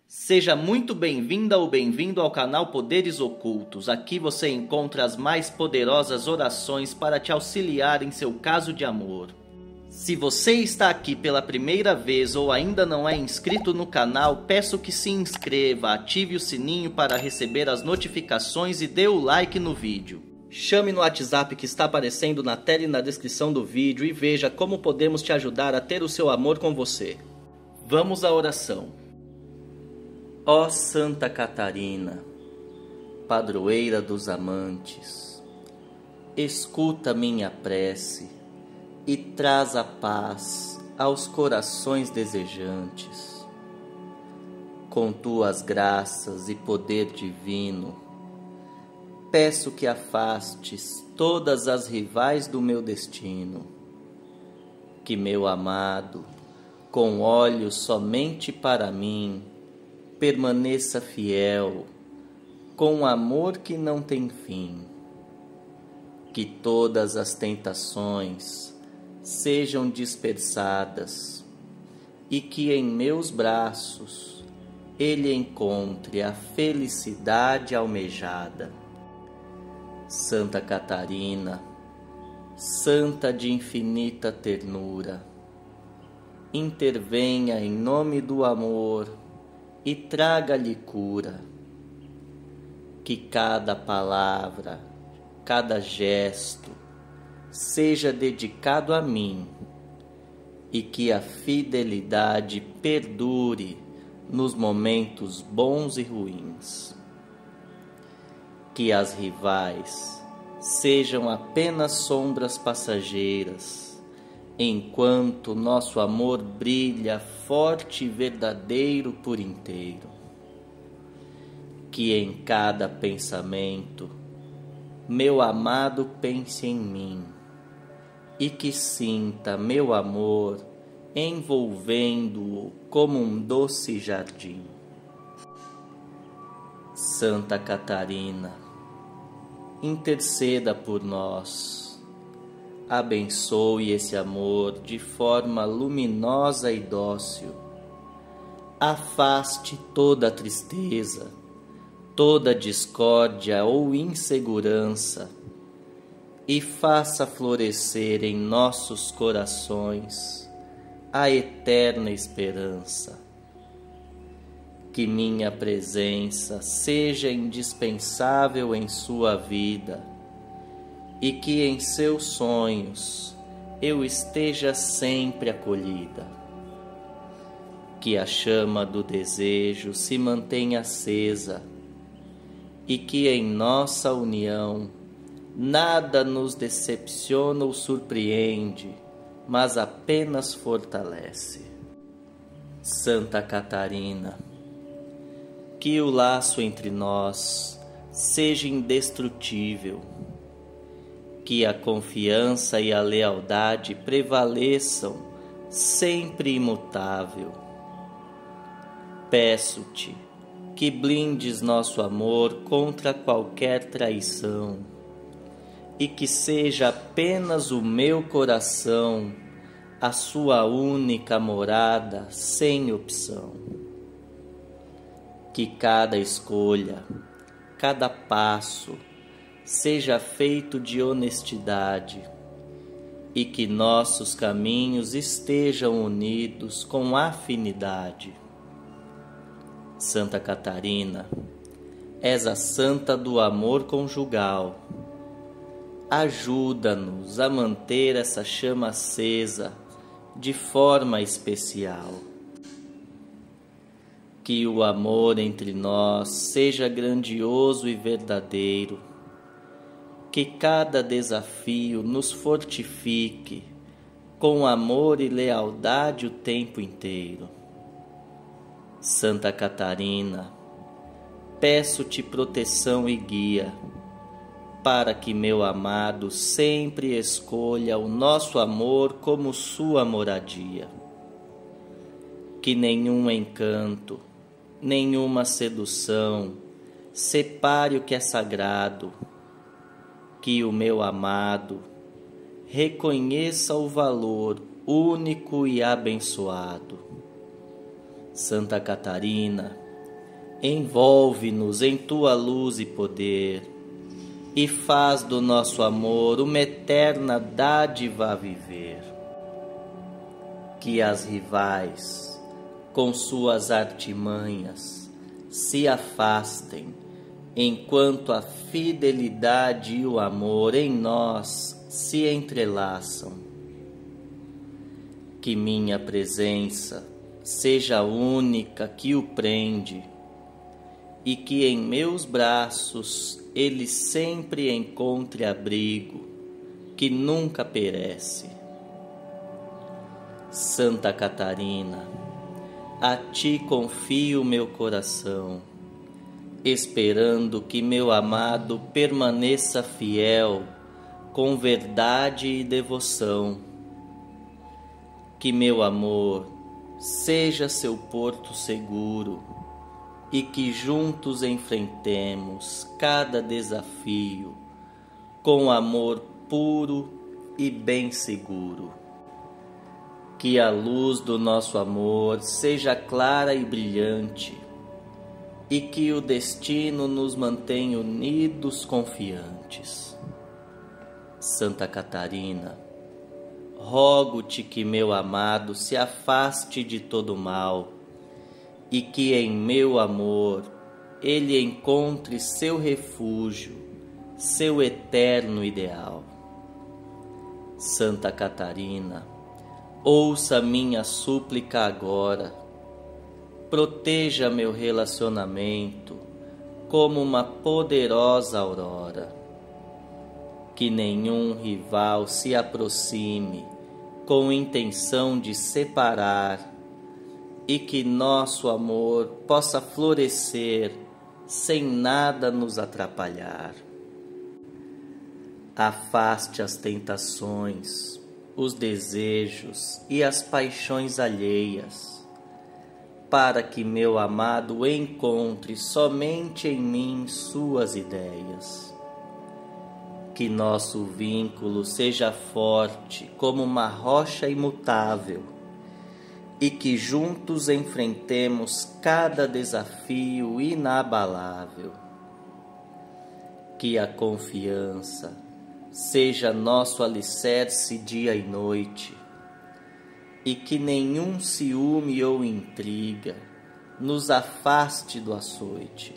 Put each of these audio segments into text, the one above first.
Seja muito bem-vinda ou bem-vindo ao canal Poderes Ocultos. Aqui você encontra as mais poderosas orações para te auxiliar em seu caso de amor. Se você está aqui pela primeira vez ou ainda não é inscrito no canal, peço que se inscreva, ative o sininho para receber as notificações e dê o like no vídeo. Chame no WhatsApp que está aparecendo na tela e na descrição do vídeo e veja como podemos te ajudar a ter o seu amor com você. Vamos à oração. Ó Santa Catarina, padroeira dos amantes, escuta minha prece e traz a paz aos corações desejantes. Com tuas graças e poder divino, peço que afastes todas as rivais do meu destino, que meu amado, com olhos somente para mim, permaneça fiel, com amor que não tem fim. Que todas as tentações sejam dispersadas e que em meus braços ele encontre a felicidade almejada. Santa Catarina, santa de infinita ternura, intervenha em nome do amor e traga-lhe cura. Que cada palavra, cada gesto seja dedicado a mim e que a fidelidade perdure nos momentos bons e ruins. Que as rivais sejam apenas sombras passageiras, enquanto nosso amor brilha forte e verdadeiro por inteiro. Que em cada pensamento meu amado pense em mim e que sinta meu amor envolvendo-o como um doce jardim. Santa Catarina, interceda por nós. Abençoe esse amor de forma luminosa e dócil. Afaste toda tristeza, toda discórdia ou insegurança e faça florescer em nossos corações a eterna esperança. Que minha presença seja indispensável em sua vida e que em seus sonhos eu esteja sempre acolhida. Que a chama do desejo se mantenha acesa e que em nossa união nada nos decepciona ou surpreende, mas apenas fortalece. Santa Catarina, que o laço entre nós seja indestrutível, que a confiança e a lealdade prevaleçam sempre imutável. Peço-te que blindes nosso amor contra qualquer traição e que seja apenas o meu coração a sua única morada sem opção. Que cada escolha, cada passo seja feito de honestidade e que nossos caminhos estejam unidos com afinidade. Santa Catarina, és a santa do amor conjugal. Ajuda-nos a manter essa chama acesa de forma especial. Que o amor entre nós seja grandioso e verdadeiro. Que cada desafio nos fortifique com amor e lealdade o tempo inteiro. Santa Catarina, peço-te proteção e guia, para que meu amado sempre escolha o nosso amor como sua moradia. Que nenhum encanto, nenhuma sedução separe o que é sagrado. Que o meu amado reconheça o valor único e abençoado. Santa Catarina, Envolve-nos em tua luz e poder, e faz do nosso amor uma eterna dádiva a viver. Que as rivais, com suas artimanhas, se afastem, enquanto a fidelidade e o amor em nós se entrelaçam. Que minha presença seja a única que o prende, e que em meus braços ele sempre encontre abrigo, que nunca perece. Santa Catarina, a ti confio meu coração, esperando que meu amado permaneça fiel, com verdade e devoção. Que meu amor seja seu porto seguro, e que juntos enfrentemos cada desafio com amor puro e bem seguro. Que a luz do nosso amor seja clara e brilhante, e que o destino nos mantenha unidos confiantes. Santa Catarina, rogo-te que meu amado se afaste de todo mal, e que em meu amor ele encontre seu refúgio, seu eterno ideal. Santa Catarina, ouça minha súplica agora, proteja meu relacionamento como uma poderosa aurora. Que nenhum rival se aproxime com intenção de separar, e que nosso amor possa florescer sem nada nos atrapalhar. Afaste as tentações, os desejos e as paixões alheias, para que meu amado encontre somente em mim suas ideias. Que nosso vínculo seja forte como uma rocha imutável, e que juntos enfrentemos cada desafio inabalável. Que a confiança seja nosso alicerce dia e noite, e que nenhum ciúme ou intriga nos afaste do açoite.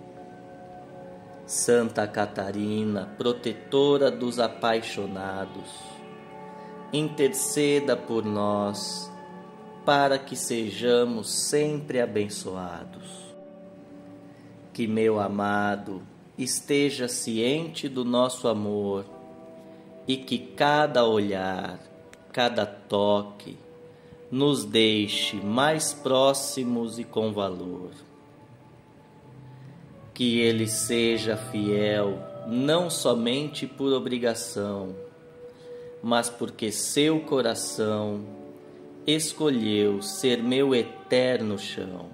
Santa Catarina, protetora dos apaixonados, interceda por nós, para que sejamos sempre abençoados. Que meu amado esteja ciente do nosso amor, e que cada olhar, cada toque, nos deixe mais próximos e com valor. Que ele seja fiel, não somente por obrigação, mas porque seu coração escolheu ser meu eterno chão.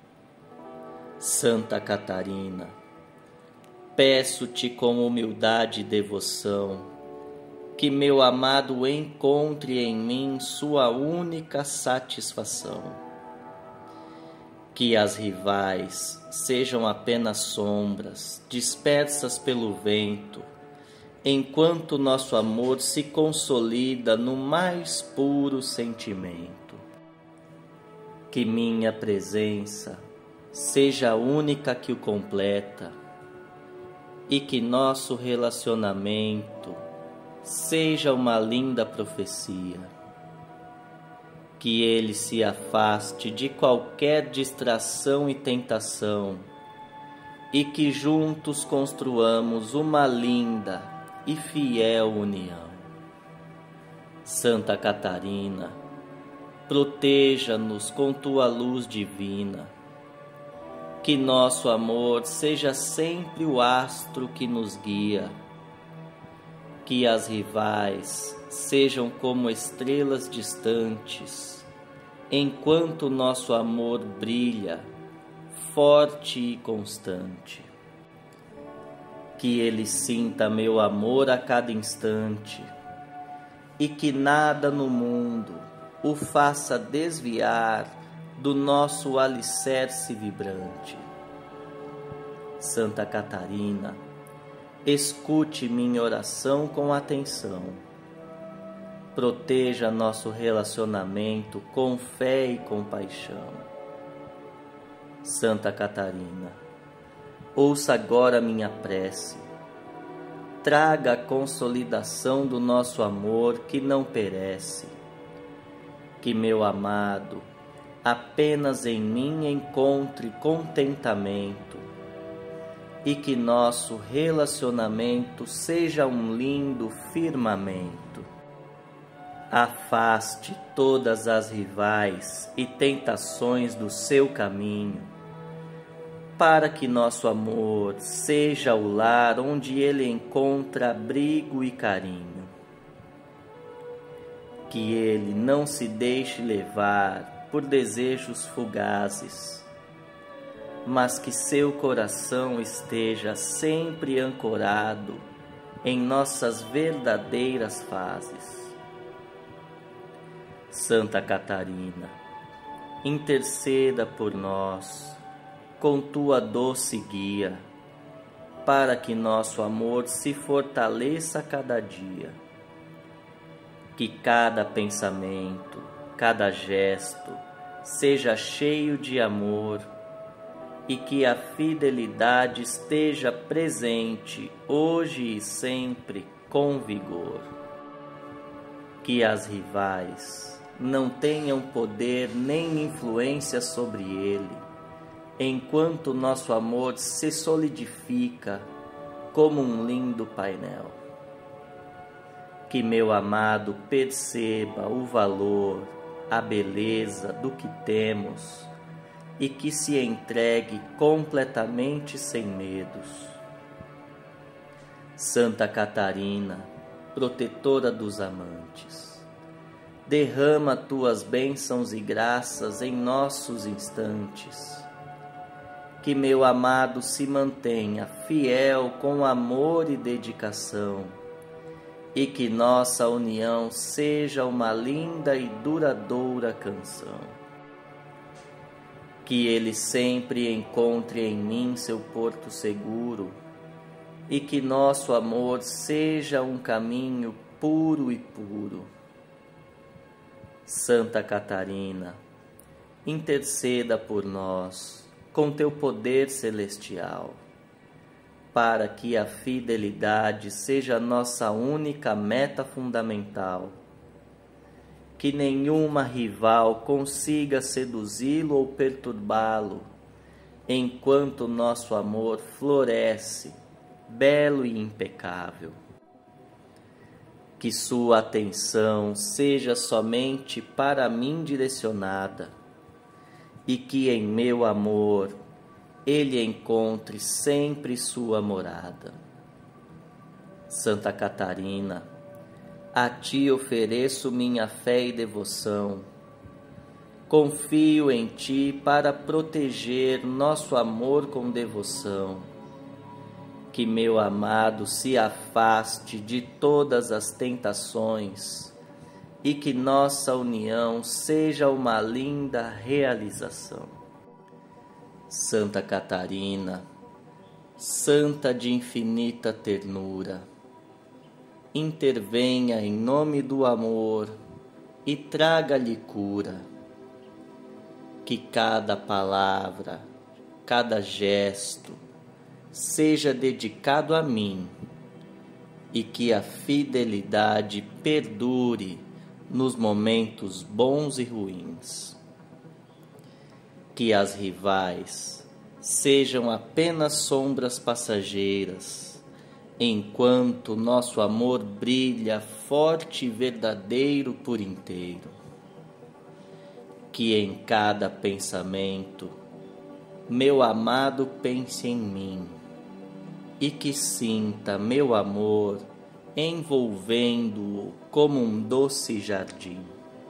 Santa Catarina, peço-te com humildade e devoção, que meu amado encontre em mim sua única satisfação. Que as rivais sejam apenas sombras dispersas pelo vento, enquanto nosso amor se consolida no mais puro sentimento. Que minha presença seja a única que o completa, e que nosso relacionamento seja uma linda profecia. Que ele se afaste de qualquer distração e tentação, e que juntos construamos uma linda e fiel união. Santa Catarina, proteja-nos com tua luz divina. Que nosso amor seja sempre o astro que nos guia. Que as rivais sejam como estrelas distantes, enquanto nosso amor brilha, forte e constante. Que ele sinta meu amor a cada instante, e que nada no mundo o faça desviar do nosso alicerce vibrante. Santa Catarina, escute minha oração com atenção. Proteja nosso relacionamento com fé e compaixão. Santa Catarina, ouça agora minha prece. Traga a consolidação do nosso amor que não perece. Que meu amado apenas em mim encontre contentamento e que nosso relacionamento seja um lindo firmamento. Afaste todas as rivais e tentações do seu caminho, para que nosso amor seja o lar onde ele encontra abrigo e carinho. Que ele não se deixe levar por desejos fugazes, mas que seu coração esteja sempre ancorado em nossas verdadeiras fases. Santa Catarina, interceda por nós com tua doce guia, para que nosso amor se fortaleça a cada dia. Que cada pensamento, cada gesto seja cheio de amor e que a fidelidade esteja presente hoje e sempre com vigor. Que as rivais não tenham poder nem influência sobre ele, enquanto nosso amor se solidifica como um lindo painel. Que meu amado perceba o valor, a beleza do que temos e que se entregue completamente sem medos. Santa Catarina, protetora dos amantes, derrama tuas bênçãos e graças em nossos instantes. Que meu amado se mantenha fiel com amor e dedicação, e que nossa união seja uma linda e duradoura canção. Que ele sempre encontre em mim seu porto seguro, e que nosso amor seja um caminho puro e puro. Santa Catarina, interceda por nós com teu poder celestial, para que a fidelidade seja nossa única meta fundamental. Que nenhuma rival consiga seduzi-lo ou perturbá-lo, enquanto nosso amor floresce, belo e impecável. Que sua atenção seja somente para mim direcionada, e que em meu amor ele encontre sempre sua morada. Santa Catarina, a ti ofereço minha fé e devoção. Confio em ti para proteger nosso amor com devoção. Que meu amado se afaste de todas as tentações e que nossa união seja uma linda realização. Santa Catarina, santa de infinita ternura, intervenha em nome do amor e traga-lhe cura. Que cada palavra, cada gesto seja dedicado a mim e que a fidelidade perdure nos momentos bons e ruins. Que as rivais sejam apenas sombras passageiras, enquanto nosso amor brilha forte e verdadeiro por inteiro. Que em cada pensamento meu amado pense em mim e que sinta meu amor envolvendo-o como um doce jardim.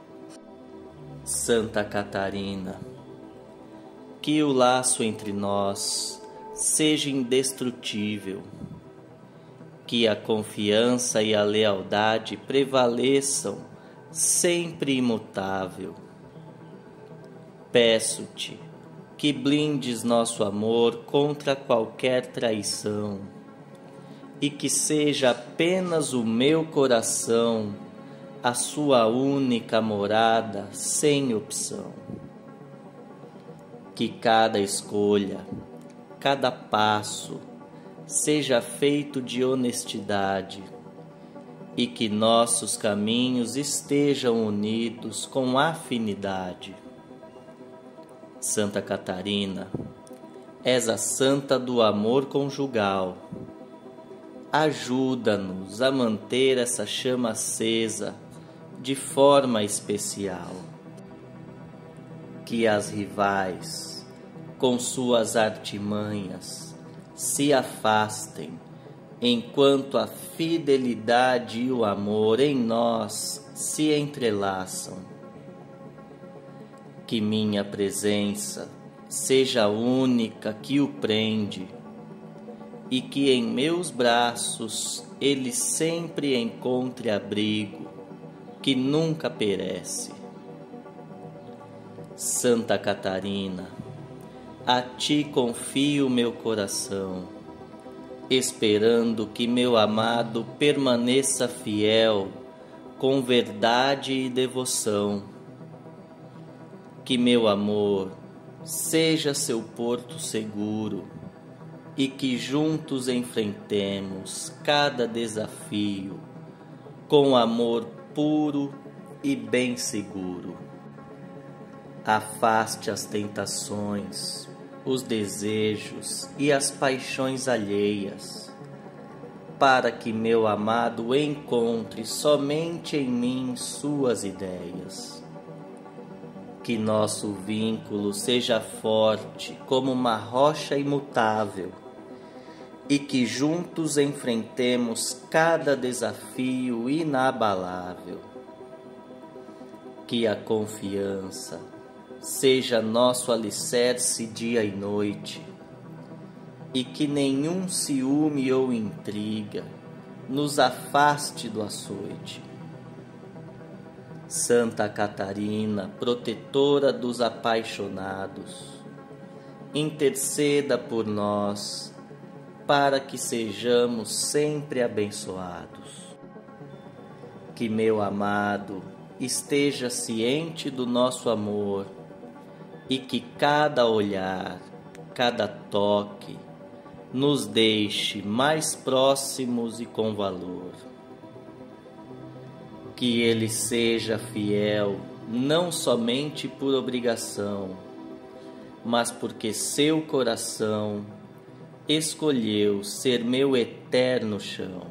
Santa Catarina, que o laço entre nós seja indestrutível, que a confiança e a lealdade prevaleçam sempre imutável. Peço-te que blindes nosso amor contra qualquer traição, e que seja apenas o meu coração a sua única morada sem opção. Que cada escolha, cada passo seja feito de honestidade, e que nossos caminhos estejam unidos com afinidade. Santa Catarina, és a santa do amor conjugal. Ajuda-nos a manter essa chama acesa de forma especial. Que as rivais, com suas artimanhas, se afastem, enquanto a fidelidade e o amor em nós se entrelaçam. Que minha presença seja a única que o prende, e que em meus braços ele sempre encontre abrigo, que nunca perece. Santa Catarina, a ti confio meu coração, esperando que meu amado permaneça fiel, com verdade e devoção. Que meu amor seja seu porto seguro, e que juntos enfrentemos cada desafio com amor puro e bem seguro. Afaste as tentações, os desejos e as paixões alheias, para que meu amado encontre somente em mim suas ideias. Que nosso vínculo seja forte como uma rocha imutável, e que juntos enfrentemos cada desafio inabalável. Que a confiança seja nosso alicerce dia e noite, e que nenhum ciúme ou intriga nos afaste do açoite. Santa Catarina, protetora dos apaixonados, interceda por nós, para que sejamos sempre abençoados. Que meu amado esteja ciente do nosso amor, e que cada olhar, cada toque, nos deixe mais próximos e com valor. Que ele seja fiel, não somente por obrigação, mas porque seu coração escolheu ser meu eterno chão.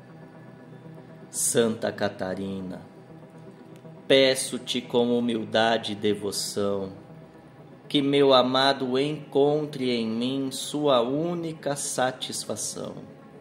Santa Catarina, peço-te com humildade e devoção, que meu amado encontre em mim sua única satisfação.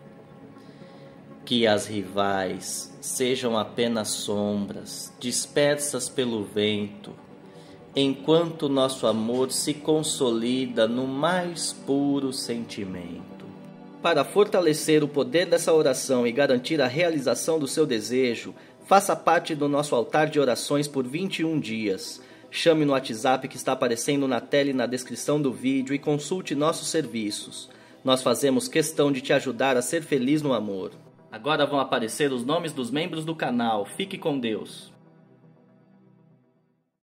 Que as rivais sejam apenas sombras dispersas pelo vento, enquanto nosso amor se consolida no mais puro sentimento. Para fortalecer o poder dessa oração e garantir a realização do seu desejo, faça parte do nosso altar de orações por 21 dias. Chame no WhatsApp que está aparecendo na tela e na descrição do vídeo e consulte nossos serviços. Nós fazemos questão de te ajudar a ser feliz no amor. Agora vão aparecer os nomes dos membros do canal. Fique com Deus.